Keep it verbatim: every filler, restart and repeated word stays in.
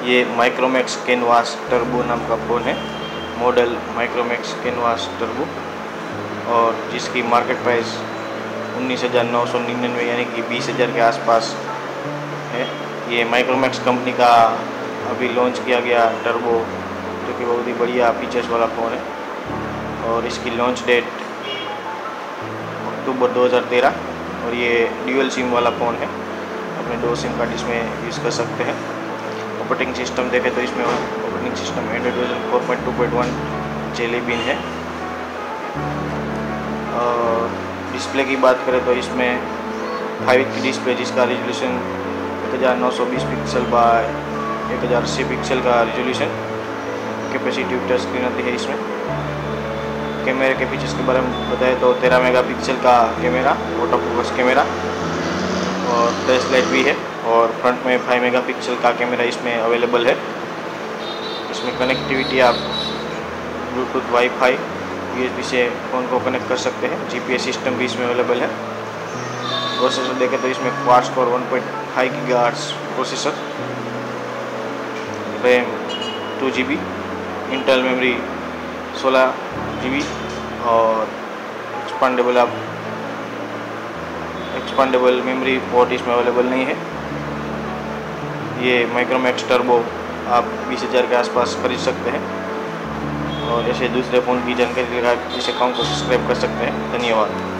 ये Micromax canvas turbo नाम का फ़ोन है, मॉडल माइक्रोमैक्स कैनवास टर्बो, और जिसकी मार्केट प्राइस उन्नीस हज़ार नौ सौ निन्यानवे यानी कि बीस हज़ार के आसपास है। ये माइक्रोमैक्स कंपनी का अभी लॉन्च किया गया टर्बो, जो कि बहुत ही बढ़िया फीचर्स वाला फ़ोन है, और इसकी लॉन्च डेट अक्टूबर दो हज़ार तेरह, और ये ड्यूअल सिम वाला फ़ोन है, अपने दो सिम कार्ड इसमें यूज़ कर सकते हैं। ऑपरेटिंग सिस्टम देखें तो इसमें operating system Android version four point two point one Jelly Bean है। और डिस्प्ले की बात करें तो इसमें फाइव की डिस्प्ले, जिसका रिजोल्यूशन एक हज़ार नौ सौ बीस पिक्सल बाय एक हज़ार अस्सी पिक्सल का रिजोल्यूशन कैपेसिटिव टच स्क्रीन आती है। इसमें कैमरे के फीचर्स के बारे में बताएं तो तेरह मेगापिक्सल का कैमरा, ऑटो फोकस कैमरा, और फ्लैश लाइट भी है, और फ्रंट में फाइव मेगापिक्सल का कैमरा इसमें अवेलेबल है। इसमें कनेक्टिविटी आप ब्लूटूथ, वाईफाई, यूएसबी से फ़ोन को कनेक्ट कर सकते हैं। जीपीएस सिस्टम भी इसमें अवेलेबल है। प्रोसेसर देखें तो इसमें quad core one point five gigahertz processor, RAM two G B, internal memory सोलह जी बी, और एक्सपांडेबल आप एक्सपांडेबल मेमोरी पोर्ट इसमें अवेलेबल नहीं है। ये माइक्रोमैक्स टर्बो आप बीस हज़ार के आसपास खरीद सकते हैं, और ऐसे दूसरे फ़ोन की जानकारी के लिए आप इस अकाउंट को सब्सक्राइब कर सकते हैं। धन्यवाद।